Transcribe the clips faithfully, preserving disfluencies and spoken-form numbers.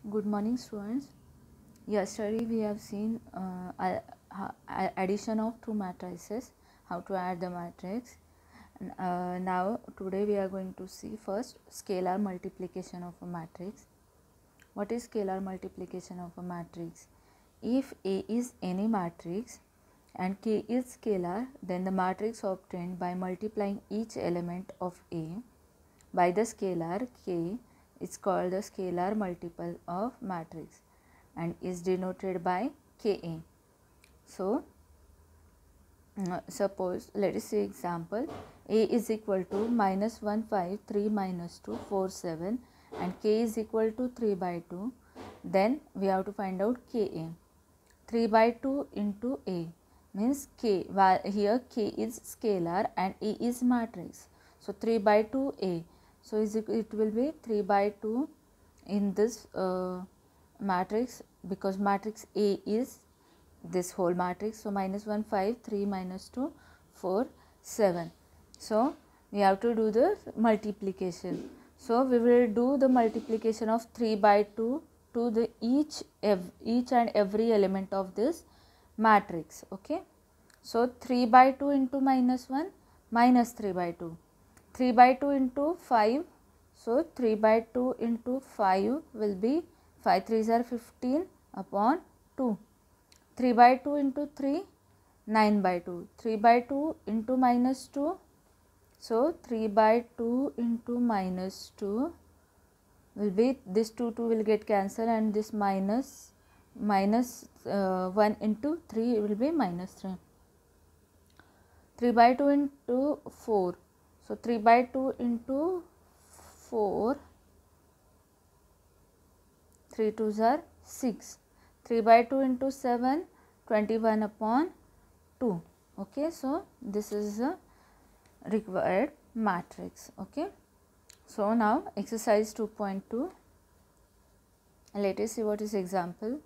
Good morning, students. Yesterday we have seen uh, a- a- addition of two matrices, how to add the matrix. And, uh, now today we are going to see first scalar multiplication of a matrix. What is scalar multiplication of a matrix? If A is any matrix and K is scalar, then the matrix obtained by multiplying each element of A by the scalar K is called the scalar multiple of matrix and is denoted by K A. So, uh, suppose let us see example. A is equal to minus one five three minus two four seven and K is equal to three by two. Then we have to find out K A. three by two into A means K, while here K is scalar and A is matrix. So, three by two A. So, is it, it will be three by two in this uh, matrix, because matrix A is this whole matrix. So, minus one five three minus two four seven. So, we have to do the multiplication. So, we will do the multiplication of three by two to the each ev each and every element of this matrix. Okay. So, three by two into minus one minus three by two, three by two into five. So, three by two into five will be five threes are fifteen upon two. three by two into three, nine by two. three by two into minus two. So, three by two into minus two will be, this two two will get cancelled and this minus minus uh, one into three will be minus three. three by two into four. So, three by two into four, three twos are six. three by two into seven, twenty-one upon two. Okay. So, this is a required matrix. Okay. So, now exercise two point two. Let us see what is example.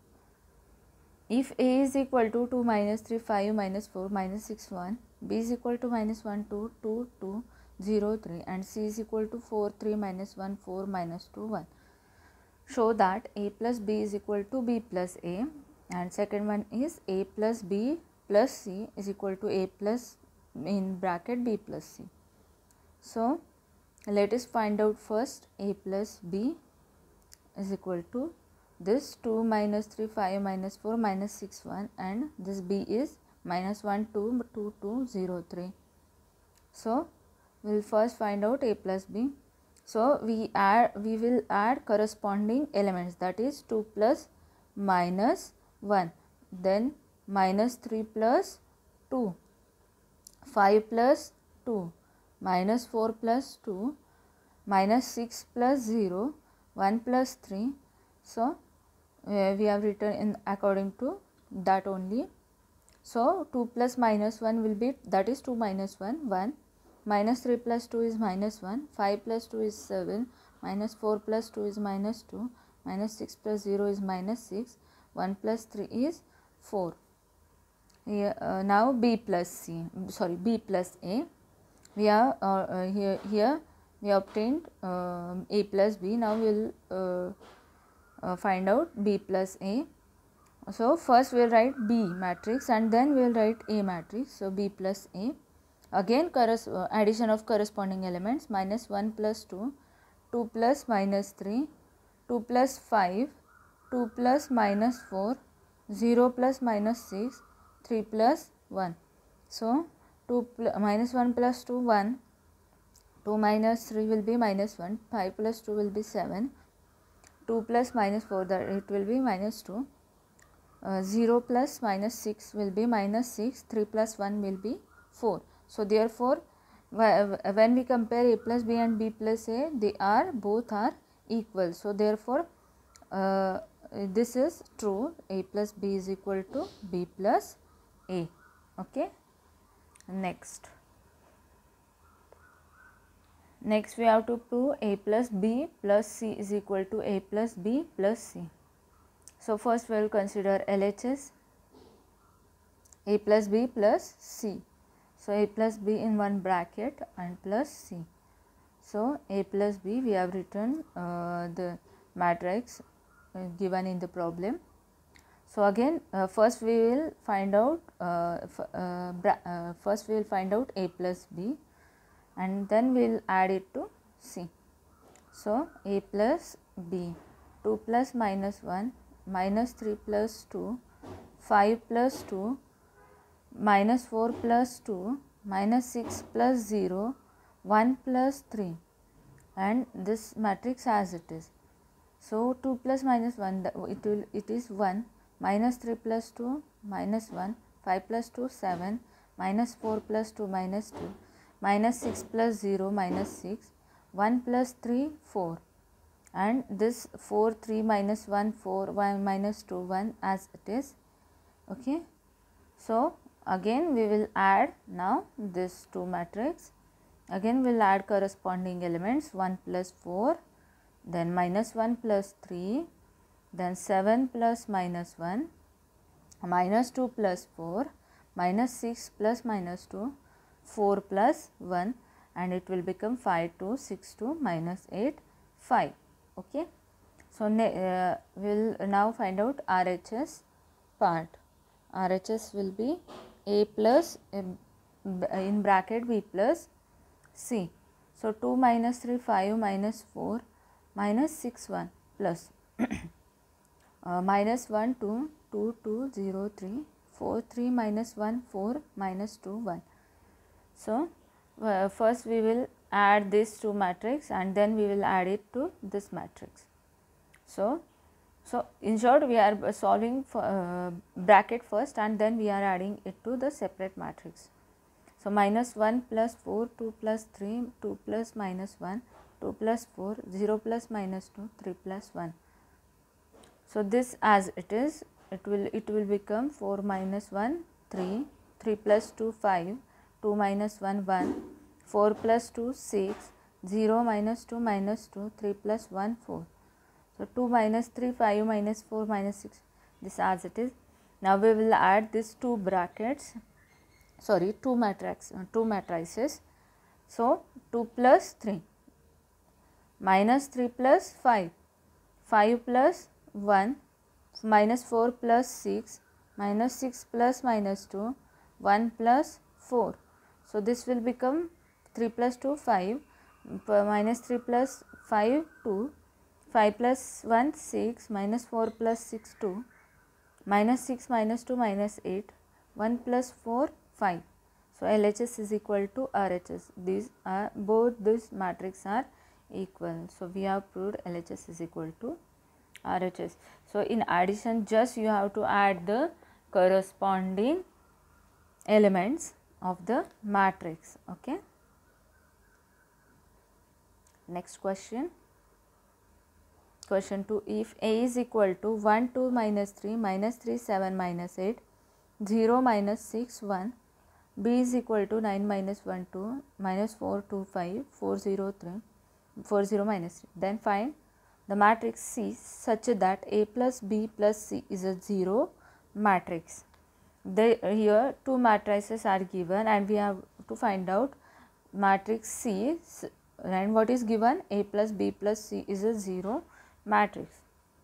If A is equal to two minus three, five minus four minus six, one, B is equal to minus one, two, two, two, zero, three and C is equal to four, three minus one, four minus two, one. Show that A plus B is equal to B plus A, and second one is A plus B plus C is equal to A plus in bracket B plus C. So, let us find out first A plus B is equal to this two minus three, five minus four minus six, one and this B is minus one, two, two, two, zero, three. So, we will first find out A plus B. So, we add we will add corresponding elements, that is two plus minus one, then minus three plus two, five plus two, minus four plus two, minus six plus zero, one plus three. So, uh, we have written in according to that only. So, two plus minus one will be, that is two minus one, one, minus three plus two is minus one, five plus two is seven, minus four plus two is minus two, minus six plus zero is minus six, one plus three is four. Here, uh, now B plus C, sorry B plus A, we have uh, uh, here, here we obtained uh, A plus B. Now we will uh, uh, find out B plus A. So, first we will write B matrix and then we will write A matrix. So, B plus A, again uh, addition of corresponding elements, minus one plus two, two plus minus three, two plus five, two plus minus four, zero plus minus six, three plus one. So, two minus one plus two, one, two minus three will be minus one, five plus two will be seven, two plus minus four, that it will be minus two. Uh, zero plus minus six will be minus six, three plus one will be four. So, therefore, when we compare A plus B and B plus A, they are both are equal. So, therefore, uh, this is true, A plus B is equal to B plus A. Okay. Next. Next, we have to prove A plus B plus C is equal to A plus B plus C. So, first we will consider L H S, A plus B plus C. So, A plus B in one bracket and plus C. So, A plus B we have written uh, the matrix uh, given in the problem. So again uh, first we will find out uh, f uh, uh, first we will find out a plus b, and then we will add it to c. So a plus b, two plus minus one, minus three plus two, five plus two, minus four plus two, minus six plus zero, one plus three, and this matrix as it is. So two plus minus one, it will it is one, minus three plus two, minus one, five plus two, seven, minus four plus two, minus two, minus six plus zero, minus six, one plus three, four, and this four, three, minus one, four, one, minus two, one as it is. Okay. So again we will add now this two matrix. Again we will add corresponding elements, one plus four, then minus one plus three, then seven plus minus one, minus two plus four, minus six plus minus two, four plus one, and it will become five, two, six, two, minus eight, five. Okay. So uh, we will now find out R H S part. R H S will be a plus uh, in bracket b plus c. So two minus three, five, minus four, minus six, one, plus uh, minus one, two, two, two, zero, three, four, three, minus one, four, minus two, one. So uh, first we will add this two matrix, and then we will add it to this matrix. So, so in short we are solving for uh, bracket first, and then we are adding it to the separate matrix. So minus one plus four, two plus three, two plus minus one, two plus four, zero plus minus two, three plus one. So this as it is, it will it will become four minus one, three, three plus two, five, two minus one, one, four plus two, six, zero minus two, minus two, three plus one, four. So two minus three, five minus four, minus six, this as it is. Now we will add these two brackets, sorry two matrix, uh, two matrices. So two plus three, minus three plus five, five plus one, minus four plus six, minus six plus minus two, one plus four. So this will become three plus two, five, minus three plus five, two, five plus one, six, minus four plus six, two, minus six minus two, minus eight, one plus four, five. So L H S is equal to R H S. These are both these matrix are equal. So we have proved L H S is equal to R H S. So in addition, just you have to add the corresponding elements of the matrix. Okay. Next question. Question two. If A is equal to one, two, minus three, minus three, seven, minus eight, zero, minus six, one, B is equal to nine, minus one, two, minus four, two, five, four, zero, three, four, zero, minus three. Then find the matrix C such that A plus B plus C is a zero matrix. The, here two matrices are given, and we have to find out matrix C, and what is given? A plus B plus C is a zero matrix.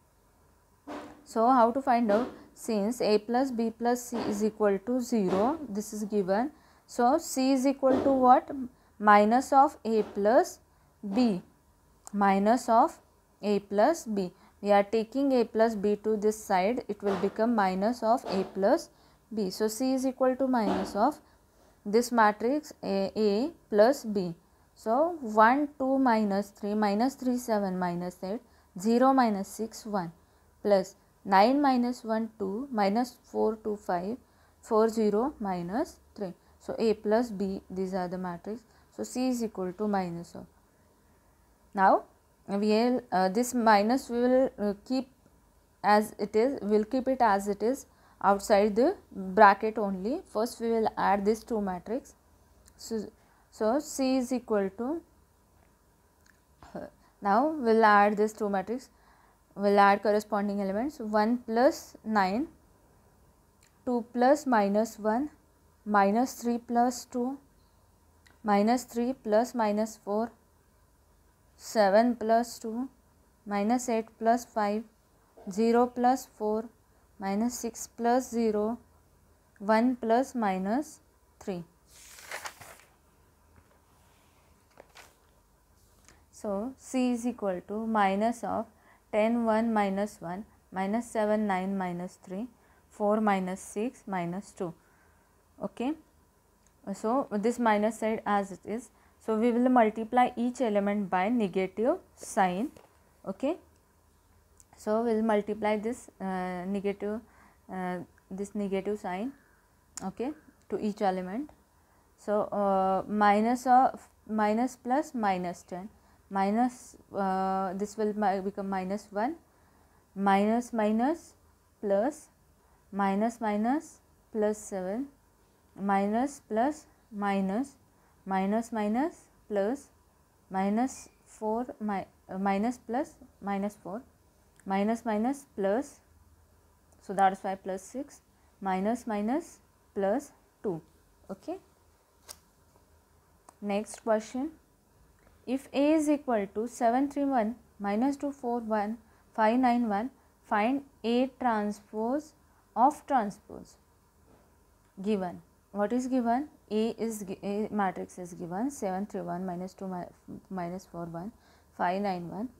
So how to find out? Since A plus B plus C is equal to zero, this is given. So C is equal to what? Minus of A plus B, minus of A plus B. We are taking A plus B to this side, it will become minus of A plus B. So C is equal to minus of this matrix A, A plus B. So one, two, minus three, minus three, seven, minus eight, zero, minus six, one, plus nine, minus one, two, minus four, two, five, four, zero, minus three. So A plus B, these are the matrix. So C is equal to minus of. Now we will uh, this minus we will uh, keep as it is, we will keep it as it is outside the bracket only. First we will add these two matrix. So, so C is equal to, uh, now we will add this two matrix, we will add corresponding elements, one plus nine, two plus minus one, minus three plus two, minus three plus minus four, seven plus two, minus eight plus five, zero plus four minus six plus zero, one plus minus three. So, C is equal to minus of ten, one minus one, minus seven, nine minus three, four minus six minus two. Okay. So, this minus side as it is. So, we will multiply each element by negative sign. Okay. So, we will multiply this uh, negative uh, this negative sign, okay, to each element. So, uh, minus of minus plus minus ten, minus uh, this will become minus one, minus minus plus, minus minus plus seven, minus plus minus, minus minus plus, minus four, mi uh, minus plus minus four, minus minus plus, so that is why plus six, minus minus plus two. Okay. Next question, if A is equal to seven three one minus two four one five nine one, find A transpose of transpose. Given, what is given? A is A matrix is given seven three one minus two minus four one five nine one.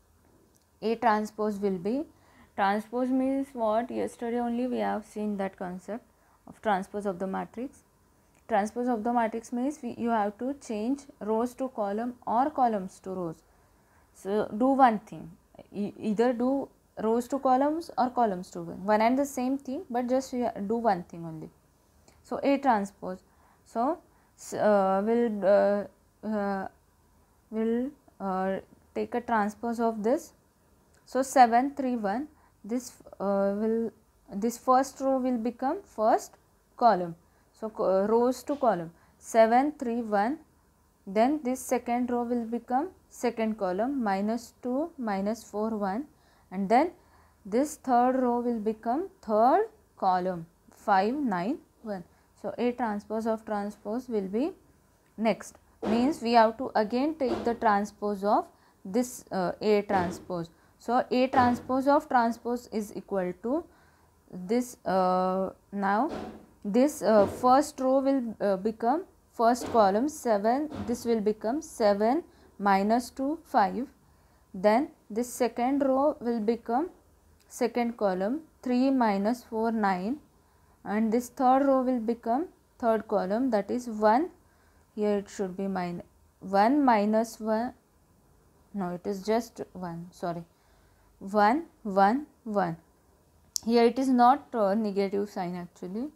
A transpose will be, transpose means what? Yesterday only we have seen that concept of transpose of the matrix. Transpose of the matrix means we, you have to change rows to column or columns to rows. So, do one thing, e either do rows to columns or columns to one, one and the same thing, but just do one thing only. So, A transpose, so uh, will uh, uh, will uh, take a transpose of this. So, seven three one, this uh, will this first row will become first column. So, uh, rows to column seven three one, then this second row will become second column minus two minus four one, and then this third row will become third column five nine one. So, A transpose of transpose will be next, means we have to again take the transpose of this uh, A transpose. So, A transpose of transpose is equal to this, uh, now this uh, first row will uh, become first column seven, this will become seven minus two five, then this second row will become second column three minus four nine, and this third row will become third column, that is one, here it should be minus one minus one, no it is just one, sorry, one one one, here it is not uh, negative sign actually,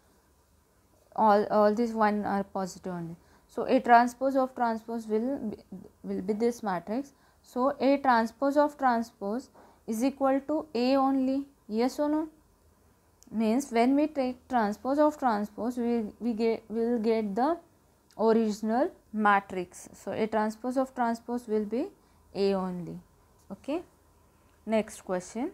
all all these one are positive only. So, A transpose of transpose will be, will be this matrix. So, A transpose of transpose is equal to A only, yes or no? Means when we take transpose of transpose, we we get will get the original matrix. So, A transpose of transpose will be A only. Okay. Next question.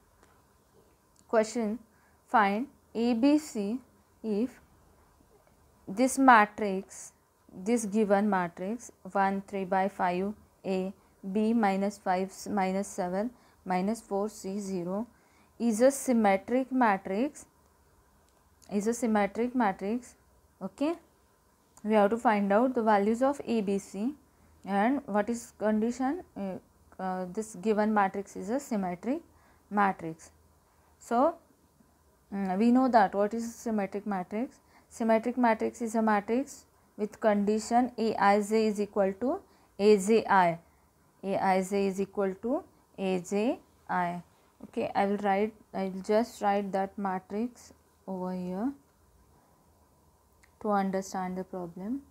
Question, find A B C if this matrix, this given matrix one three by five A, B minus five minus seven minus four C zero is a symmetric matrix, is a symmetric matrix. Okay. We have to find out the values of A, B, C, and what is condition, uh, uh, this given matrix is a symmetric matrix. So, um, we know that what is symmetric matrix. Symmetric matrix is a matrix with condition A I J is equal to A J I, A I J is equal to A J I. Okay, I will write, I will just write that matrix over here to understand the problem.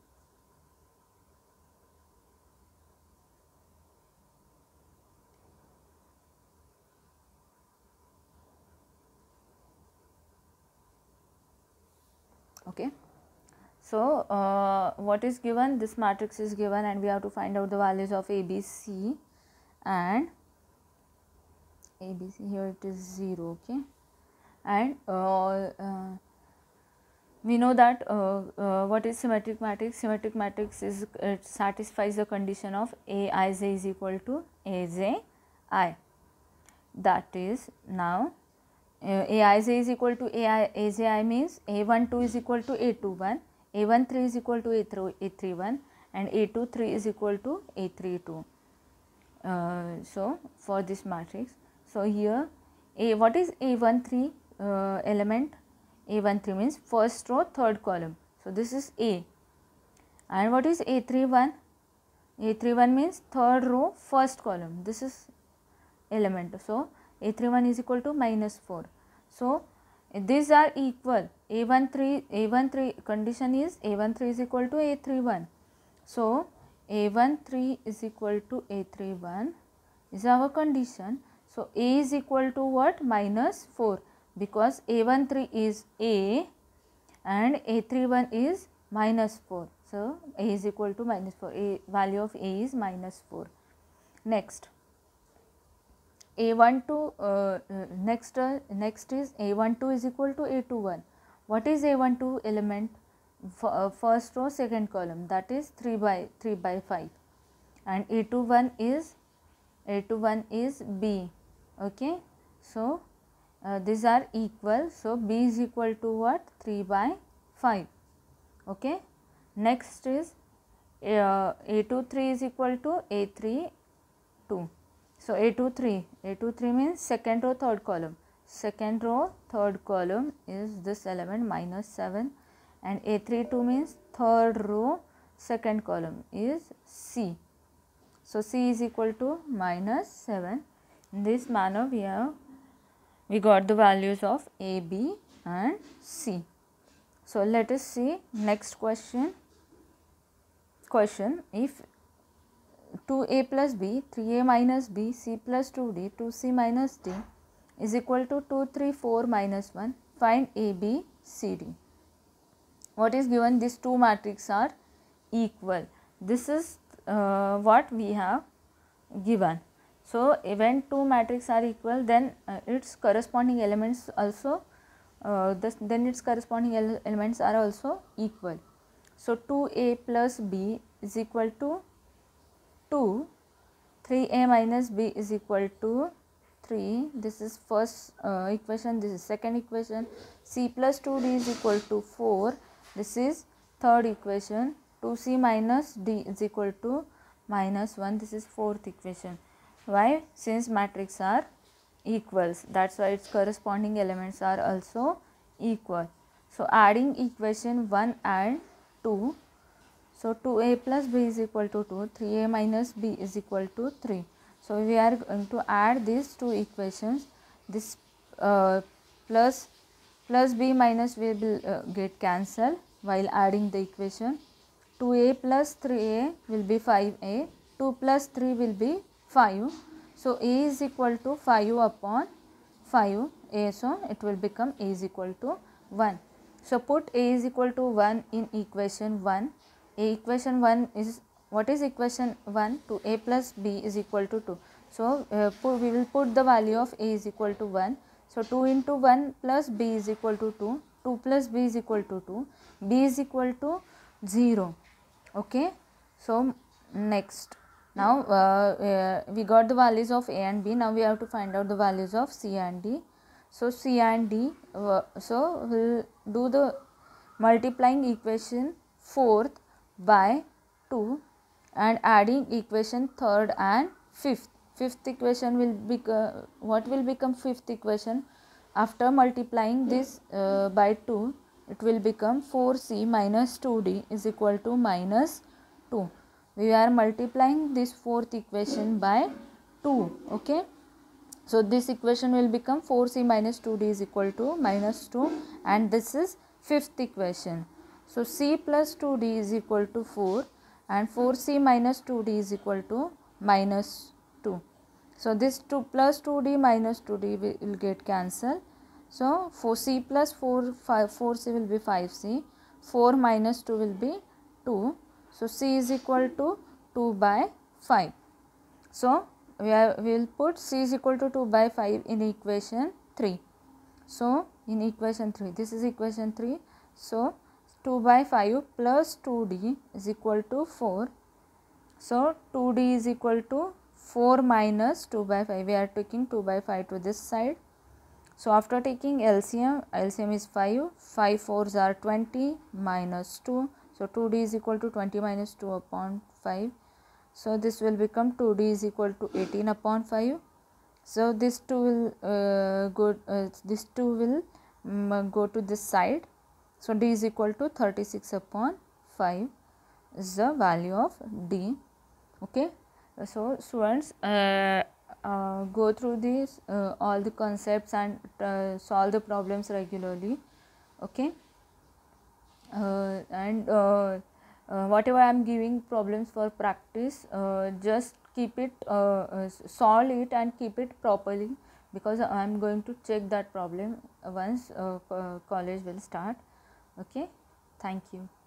Okay. So, uh, what is given? This matrix is given and we have to find out the values of A, B, C, and A, B, C, here it is zero, okay, and uh, uh, we know that uh, uh, what is symmetric matrix? Symmetric matrix is, it satisfies the condition of A I J is equal to A J I. that is now uh, Aij is equal to Ai, Aj means A one two is equal to A two one, A one three is equal to A three one, and A two three is equal to A three two. Uh, so for this matrix, so here A, what is A one three uh, element? A one three means first row third column, so this is A. And what is A three one? A three one means third row first column, this is element. So A three one is equal to minus four. So these are equal. A one three, A one three condition is A one three is equal to A three one. So A one three is equal to A three one is our condition. So A is equal to what? Minus four, because A one three is A and A three one is minus four. So A is equal to minus four. A value of A is minus four. Next, A one two uh, uh, next uh, next is A one two is equal to A two one. What is A one two element? F uh, first row second column, that is three by three by five, and A two one is A two one is B. Okay, so uh, these are equal. So B is equal to what? three by five. Okay, next is uh, A two three is equal to A three two. So A two three, A two three means second row third column, second row third column is this element minus seven, and A three two means third row second column is C. So C is equal to minus seven. In this manner we have we got the values of A, B and C. So let us see next question. Question, if two A plus B, three A minus B, C plus two D, two C minus D is equal to two, three, four minus one, find A, B, C, D. What is given? These two matrices are equal. This is uh, what we have given. So when two matrices are equal, then uh, its corresponding elements also uh, this, then its corresponding ele elements are also equal. So two A plus B is equal to two, three A minus B is equal to three, this is first uh, equation, this is second equation. C plus two D is equal to four, this is third equation. two C minus D is equal to minus one, this is fourth equation. Why? Since matrices are equals, that's why its corresponding elements are also equal. So adding equation one and two, so two A plus B is equal to two, three A minus B is equal to three. So we are going to add these two equations. This uh, plus plus B minus B will uh, get cancelled while adding the equation. two A plus three A will be five A, two plus three will be five. So A is equal to five upon five A, so it will become A is equal to one. So put A is equal to one in equation one. A equation one is, what is equation one? two A plus B is equal to two. So uh, put, we will put the value of A is equal to one. So two into one plus B is equal to two, two plus B is equal to two, B is equal to zero. Okay. So next, now uh, uh, we got the values of A and B, now we have to find out the values of C and D. So C and D, uh, so we will do the multiplying equation fourth by two and adding equation third and fifth. Fifth equation will become, what will become fifth equation? After multiplying this uh, by two, it will become four C minus two D is equal to minus two. We are multiplying this fourth equation by two. Okay. So this equation will become four C minus two D is equal to minus two, and this is fifth equation. So C plus two D is equal to four and four C minus two D is equal to minus two. So this two plus two D minus two D will, will get cancelled. So four C plus four, five, four C will be five C, four minus two will be two. So C is equal to two by five. So we, are, we will put C is equal to two by five in equation three. So in equation three, this is equation three. So two by five plus two D is equal to four. So two D is equal to four minus two by five, we are taking two by five to this side. So after taking L C M, L C M is five, five fours are twenty minus two, so two d is equal to twenty minus two upon five. So this will become two d is equal to eighteen upon five. So this two will uh, go, uh, this two will um, go to this side. So d is equal to thirty-six upon five is the value of d. Okay. So students, uh, uh, go through these uh, all the concepts and uh, solve the problems regularly. Okay. Uh, and uh, uh, whatever I am giving problems for practice, uh, just keep it, uh, uh, solve it and keep it properly, because I am going to check that problem once uh, college will start. Okay. Thank you.